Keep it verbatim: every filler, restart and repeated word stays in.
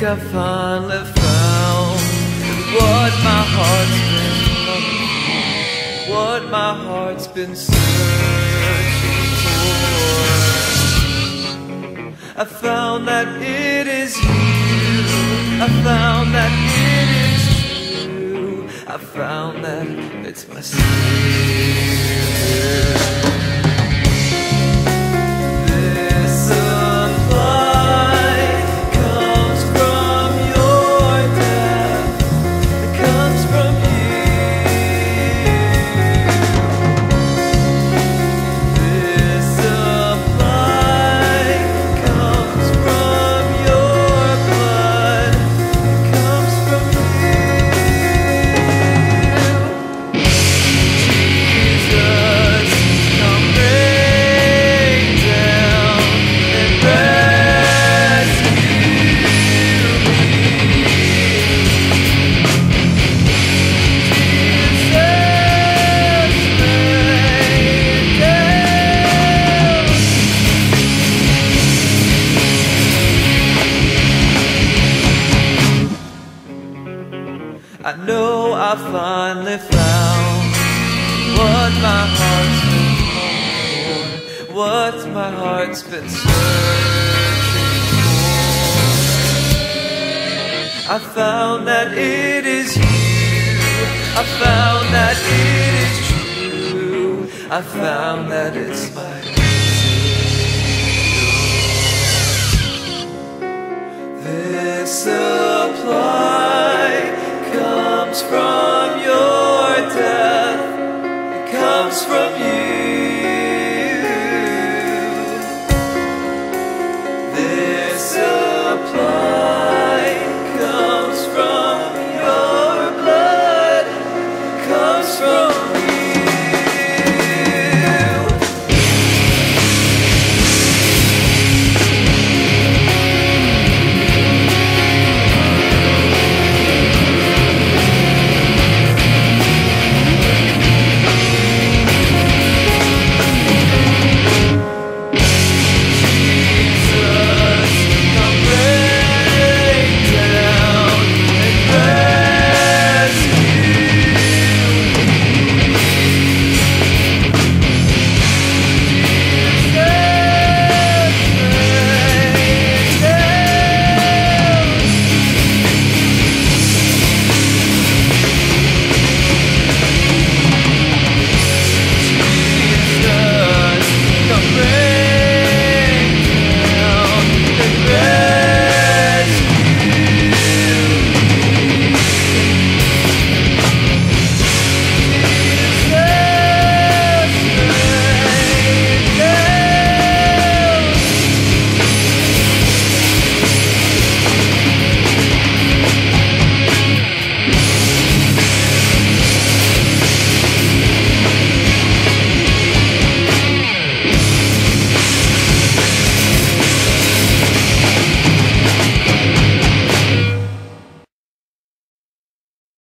I finally found what my heart's been looking for, what my heart's been searching for. I found that it is you, I found that it is true, I found that it's my Savior. I know I finally found what my heart's been for, what my heart's been searching for. I found that it is you, I found that it is true, I found that it's my Savior. This supply comes from